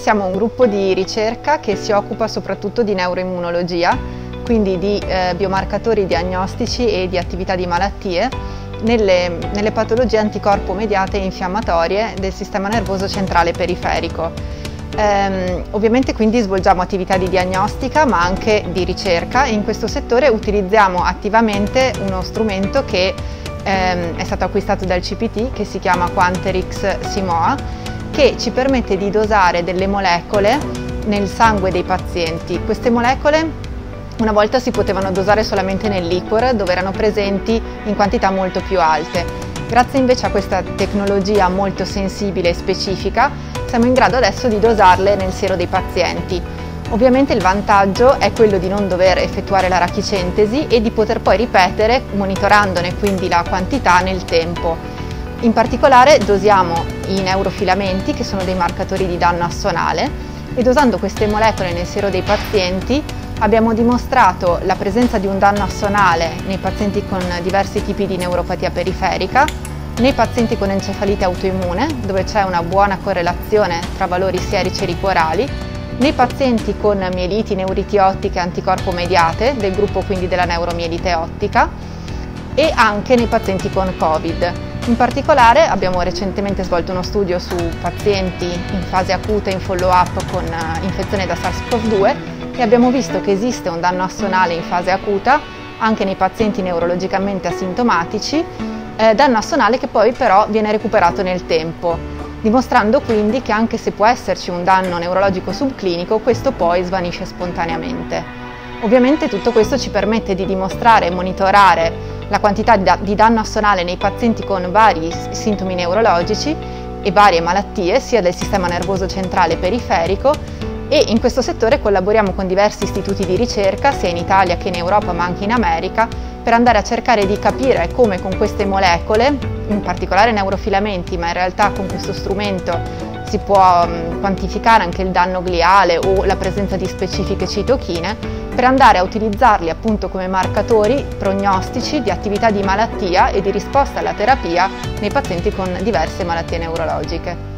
siamo un gruppo di ricerca che si occupa soprattutto di neuroimmunologia, quindi di biomarcatori diagnostici e di attività di malattie nelle patologie anticorpo mediate e infiammatorie del sistema nervoso centrale periferico. Ovviamente quindi svolgiamo attività di diagnostica ma anche di ricerca, e in questo settore utilizziamo attivamente uno strumento che è stato acquistato dal CPT, che si chiama Quanterix Simoa, che ci permette di dosare delle molecole nel sangue dei pazienti. Queste molecole una volta si potevano dosare solamente nel liquor, dove erano presenti in quantità molto più alte. Grazie invece a questa tecnologia molto sensibile e specifica, siamo in grado adesso di dosarle nel sero dei pazienti. Ovviamente il vantaggio è quello di non dover effettuare l'arachicentesi e di poter poi ripetere, monitorandone quindi la quantità nel tempo. In particolare dosiamo i neurofilamenti, che sono dei marcatori di danno assonale, e dosando queste molecole nel sero dei pazienti abbiamo dimostrato la presenza di un danno assonale nei pazienti con diversi tipi di neuropatia periferica, nei pazienti con encefalite autoimmune, dove c'è una buona correlazione tra valori sierici e ricuorali, nei pazienti con mieliti, neuriti ottiche anticorpo mediate, del gruppo quindi della neuromielite ottica, e anche nei pazienti con Covid. In particolare abbiamo recentemente svolto uno studio su pazienti in fase acuta in follow-up con infezione da SARS-CoV-2 e abbiamo visto che esiste un danno assonale in fase acuta anche nei pazienti neurologicamente asintomatici, danno assonale che poi però viene recuperato nel tempo, dimostrando quindi che anche se può esserci un danno neurologico subclinico, questo poi svanisce spontaneamente. Ovviamente tutto questo ci permette di dimostrare e monitorare la quantità di danno assonale nei pazienti con vari sintomi neurologici e varie malattie, sia del sistema nervoso centrale periferico, e in questo settore collaboriamo con diversi istituti di ricerca, sia in Italia che in Europa ma anche in America, per andare a cercare di capire come con queste molecole, in particolare neurofilamenti, ma in realtà con questo strumento si può quantificare anche il danno gliale o la presenza di specifiche citochine, per andare a utilizzarli appunto come marcatori prognostici di attività di malattia e di risposta alla terapia nei pazienti con diverse malattie neurologiche.